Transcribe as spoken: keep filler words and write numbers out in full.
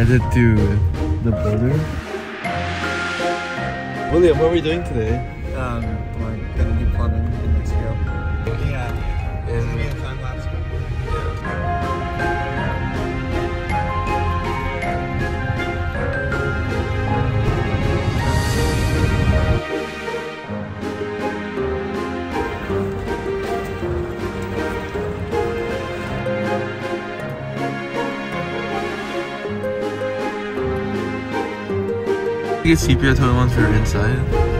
Headed to the border. William, what are we doing today? Um, we're gonna do plumbing in Mexico. Yeah. It's gonna be a time lapse. You get sepia tone once we were inside.